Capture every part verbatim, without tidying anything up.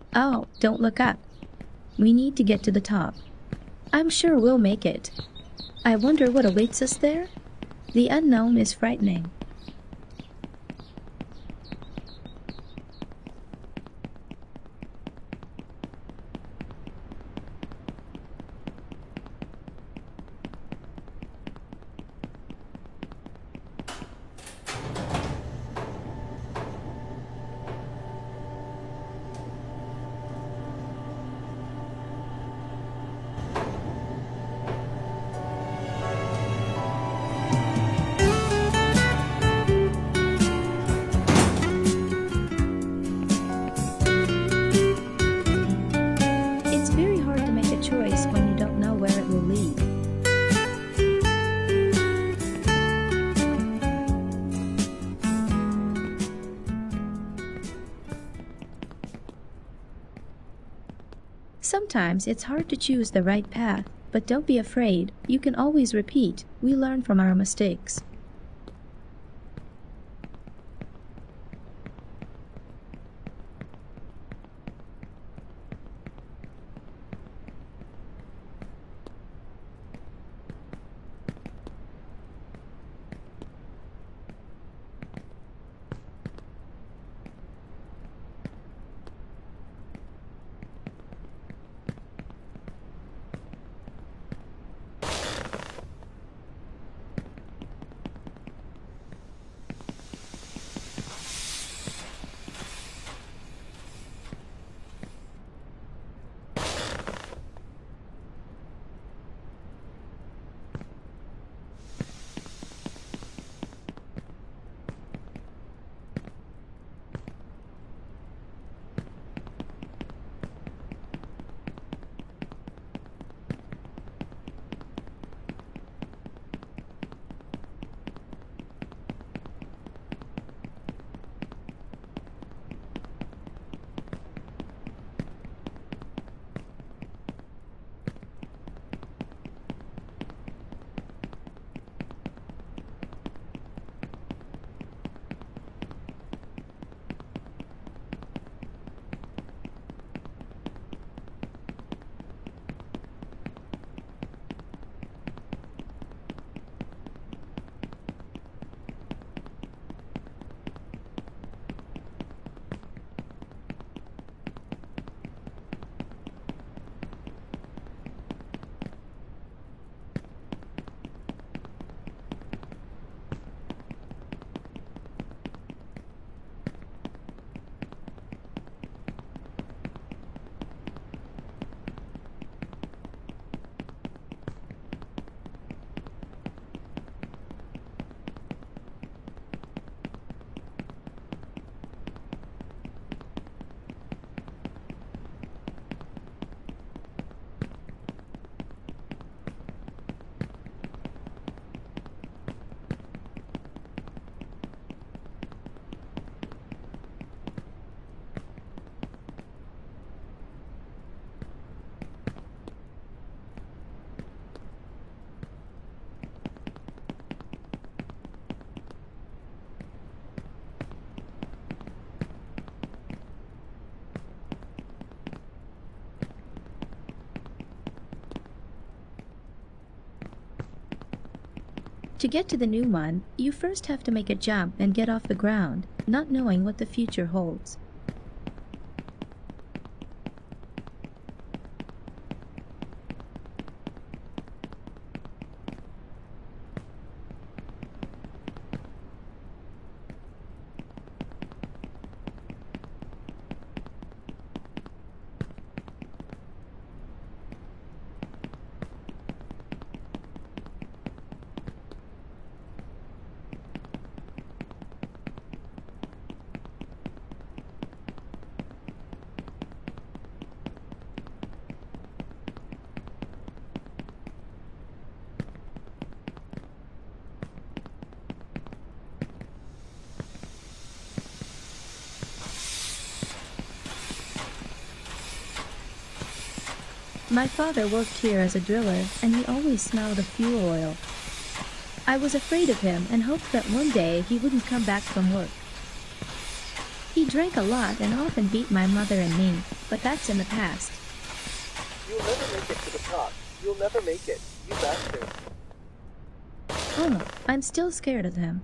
Oh, don't look up. We need to get to the top. I'm sure we'll make it. I wonder what awaits us there? The unknown is frightening. It's very hard to make a choice when you don't know where it will lead. Sometimes it's hard to choose the right path, but don't be afraid. You can always repeat. We learn from our mistakes. To get to the new one, you first have to make a jump and get off the ground, not knowing what the future holds. My father worked here as a driller, and he always smelled of fuel oil. I was afraid of him and hoped that one day he wouldn't come back from work. He drank a lot and often beat my mother and me, but that's in the past. You'll never make it to the top. You'll never make it, you bastard. Oh, I'm still scared of him.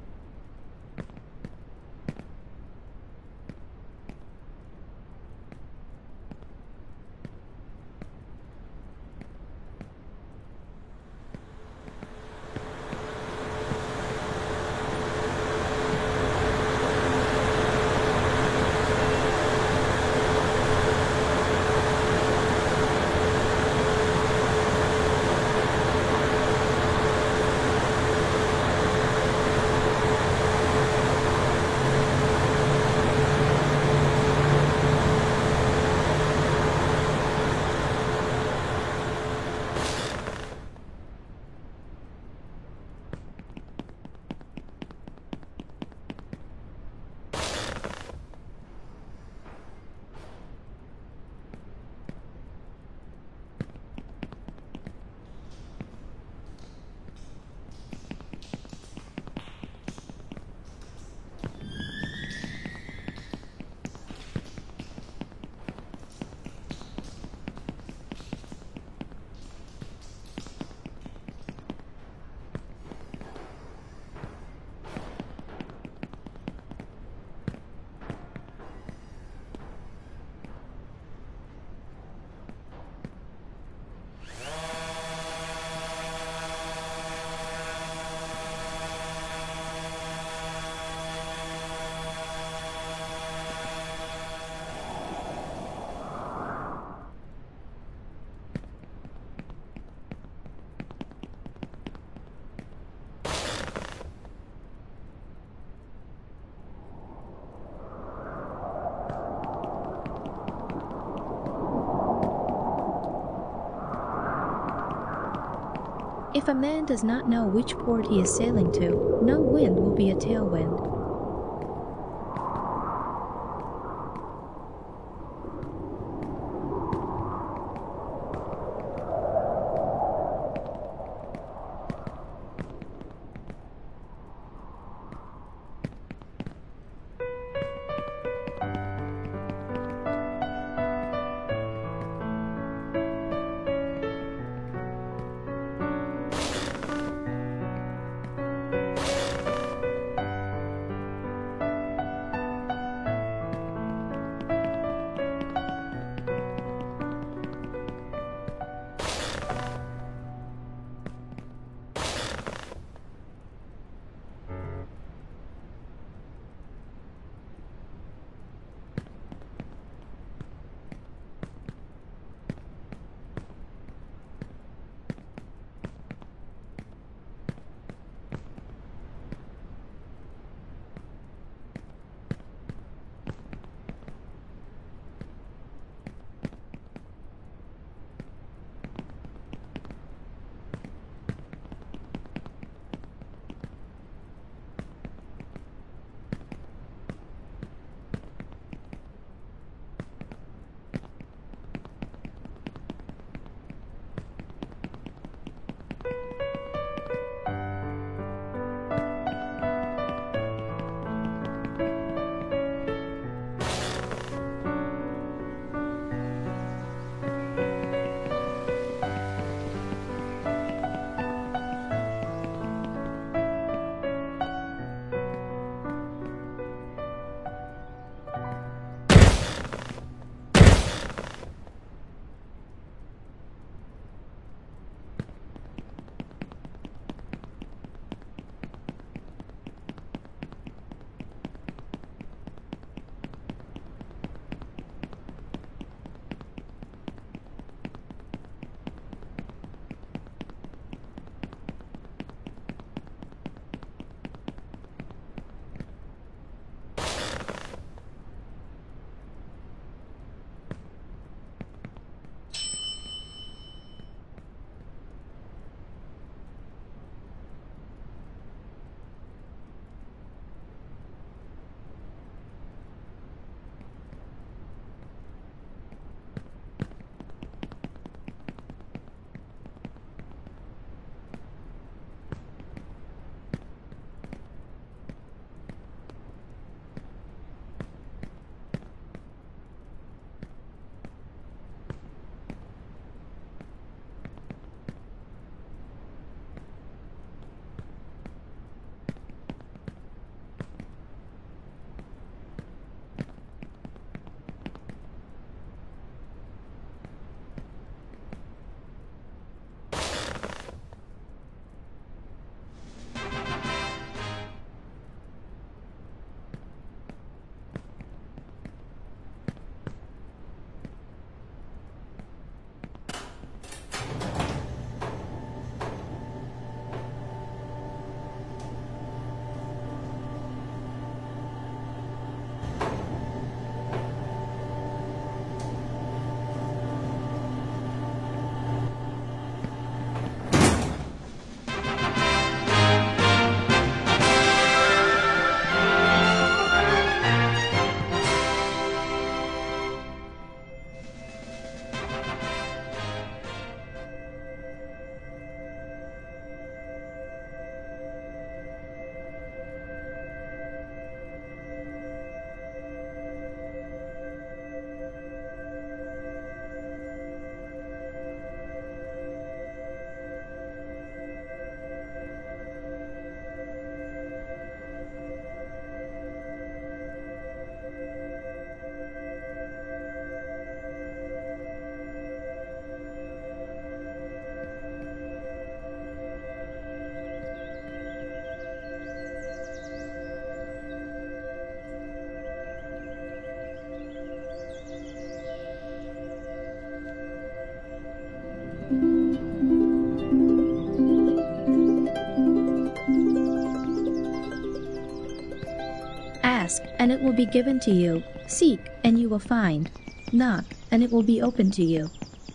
If a man does not know which port he is sailing to, no wind will be a tailwind. Ask, and it will be given to you. Seek, and you will find. Knock, and it will be opened to you.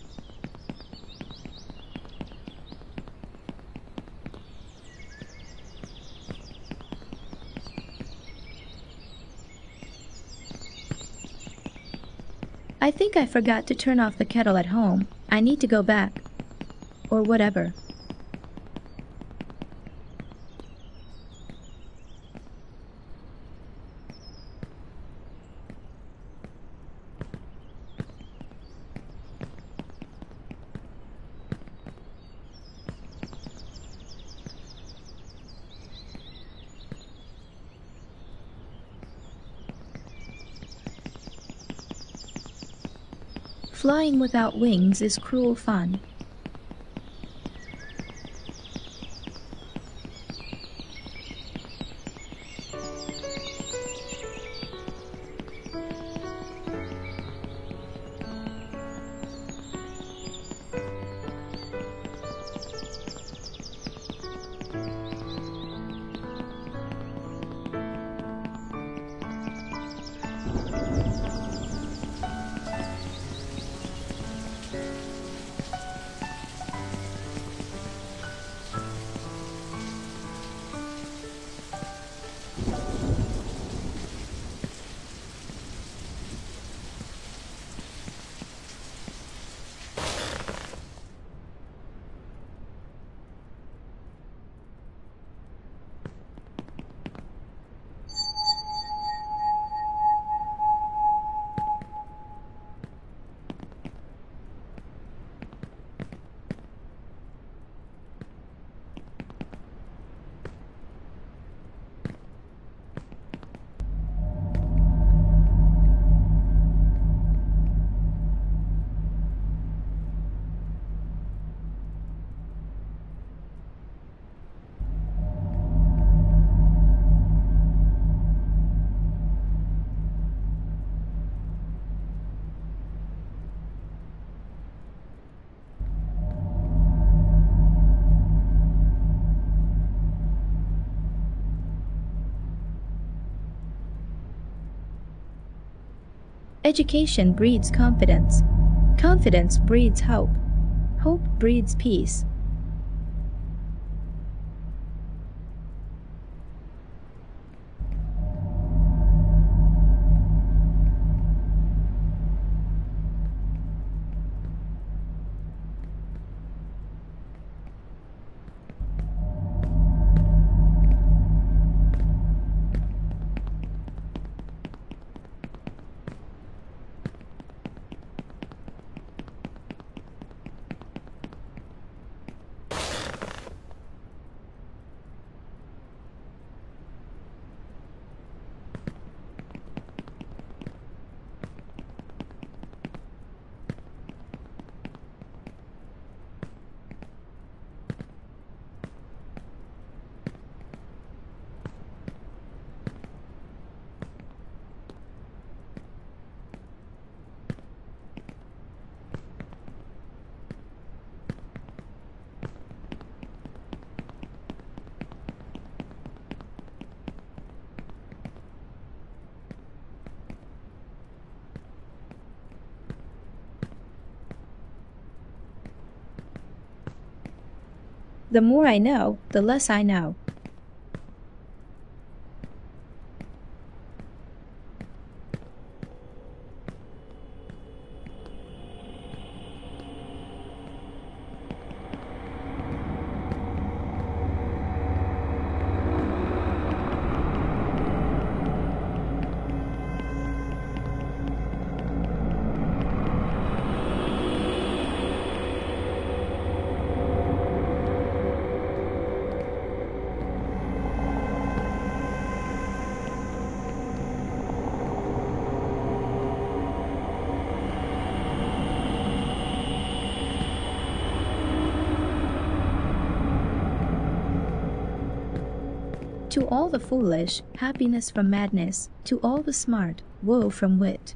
I think I forgot to turn off the kettle at home. I need to go back. Or whatever. Flying without wings is cruel fun. Education breeds confidence. Confidence breeds hope. Hope breeds peace. The more I know, the less I know. To all the foolish, happiness from madness. To all the smart, woe from wit.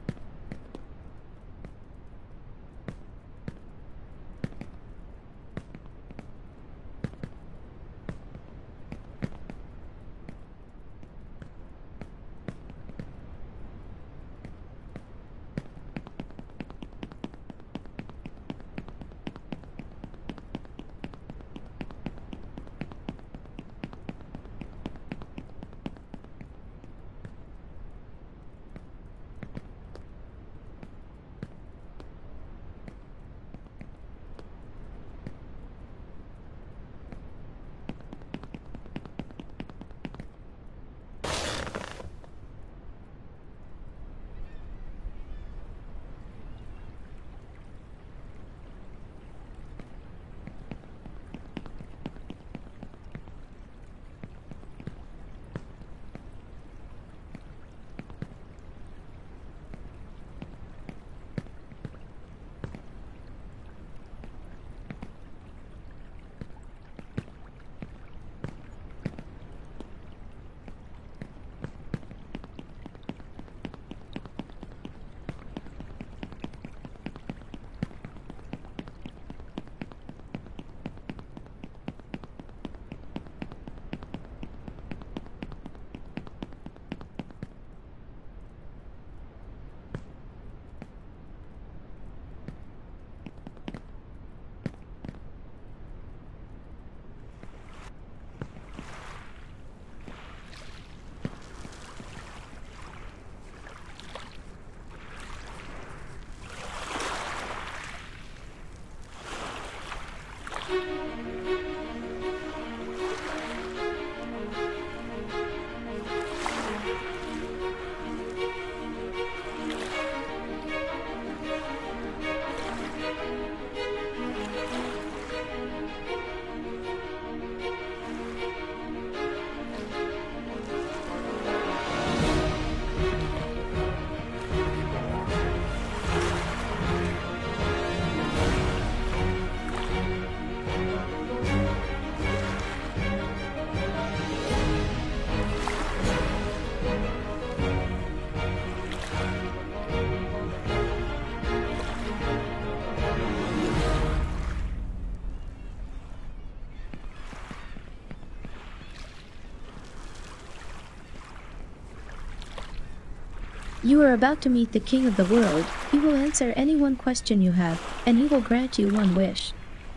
You are about to meet the king of the world. He will answer any one question you have, and he will grant you one wish.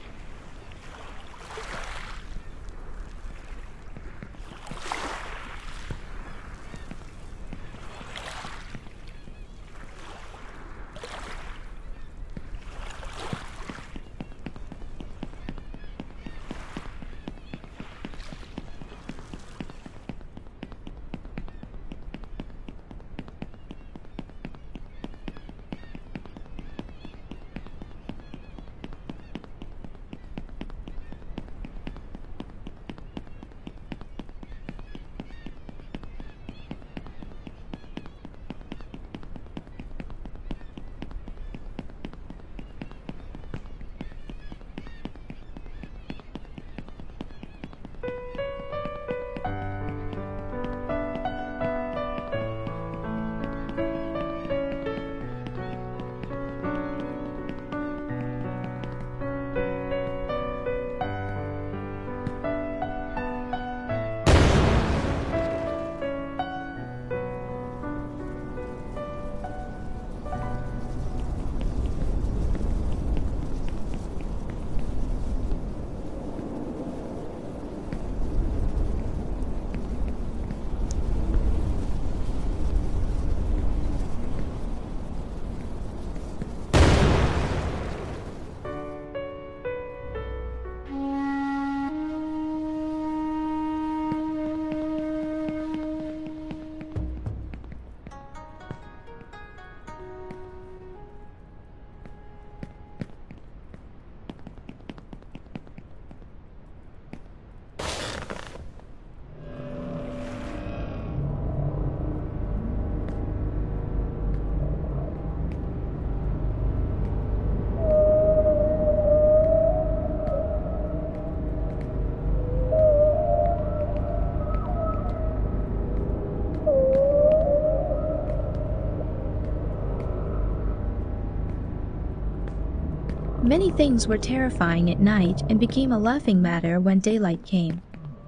Many things were terrifying at night and became a laughing matter when daylight came.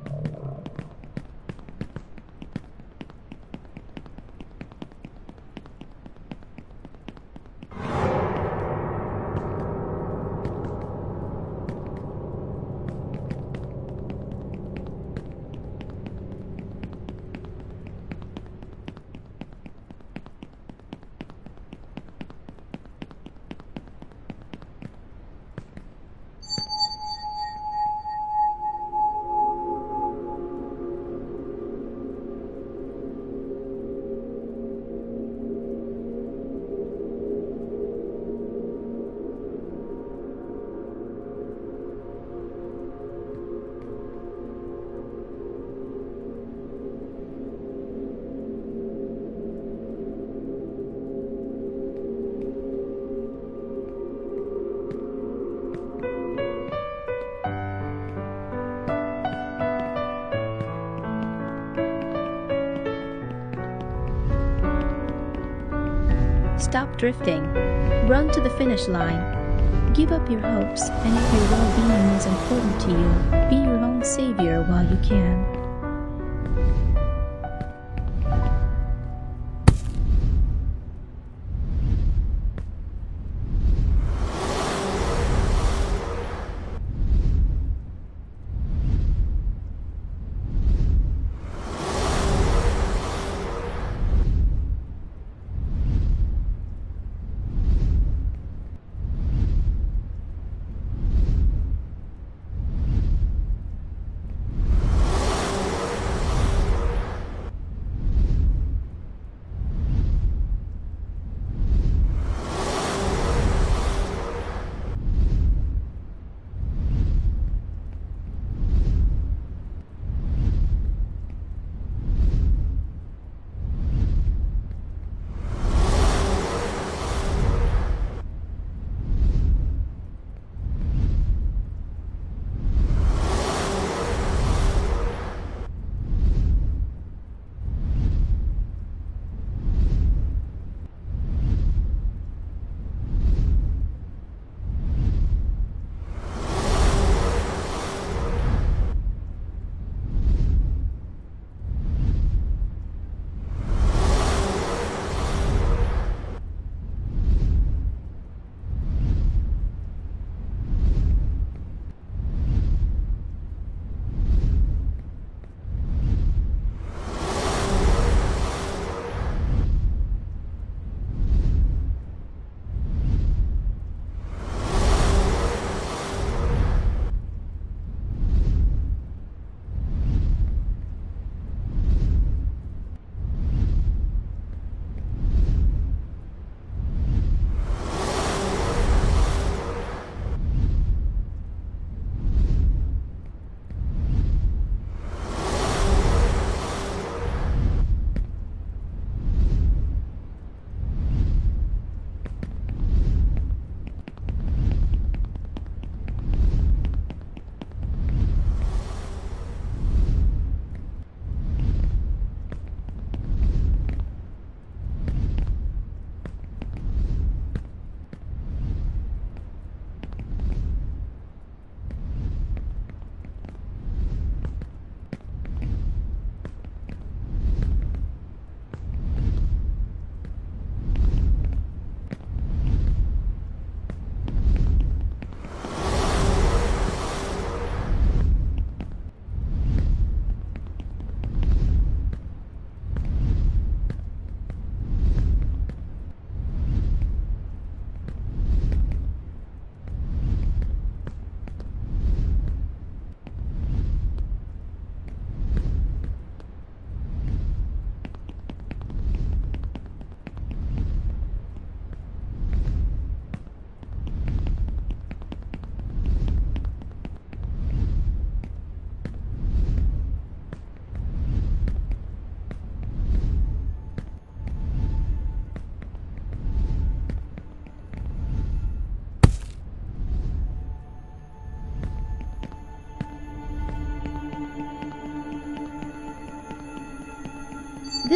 Stop drifting. Run to the finish line. Give up your hopes, and if your well-being is important to you, be your own savior while you can.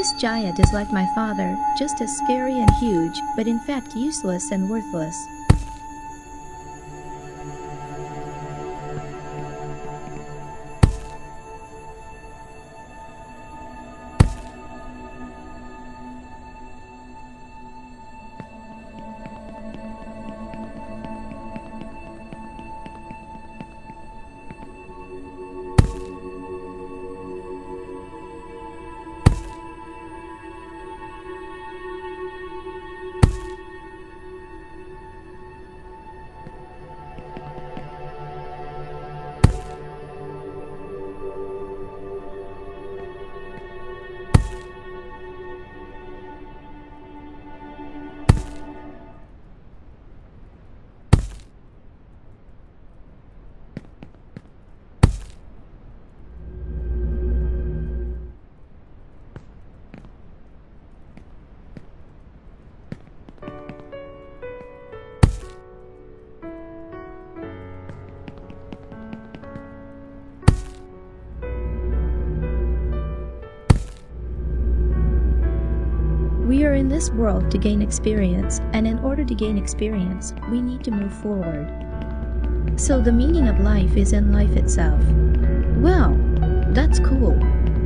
This giant is like my father, just as scary and huge, but in fact useless and worthless. We are in this world to gain experience, and in order to gain experience, we need to move forward. So the meaning of life is in life itself. Well, that's cool.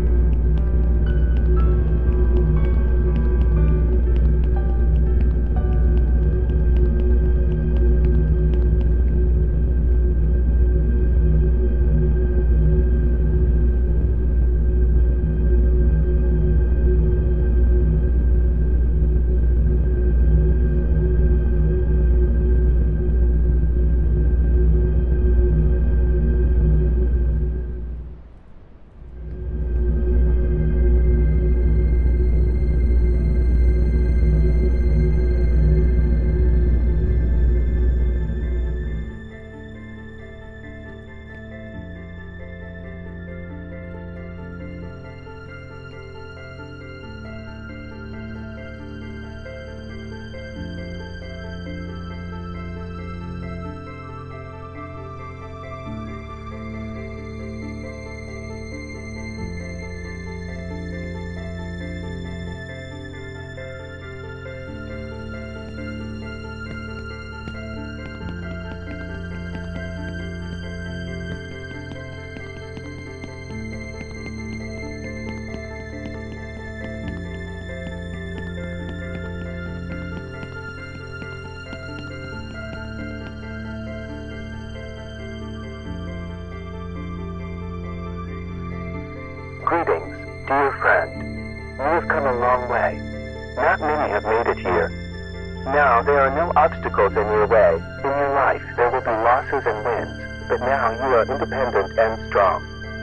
Greetings, dear friend. You have come a long way. Not many have made it here. Now there are no obstacles in your way. In your life there will be losses and wins, but now you are independent and strong.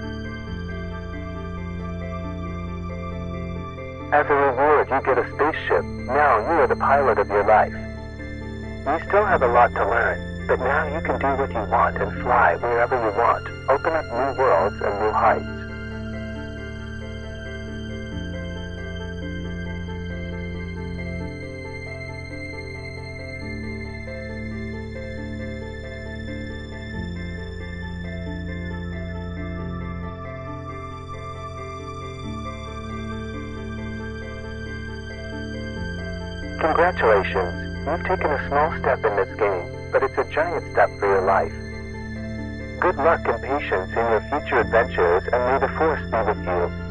As a reward you get a spaceship. Now you are the pilot of your life. You still have a lot to learn, but now you can do what you want and fly wherever you want. Open up new worlds and new heights. Congratulations, you've taken a small step in this game, but it's a giant step for your life. Good luck and patience in your future adventures, and may the Force be with you.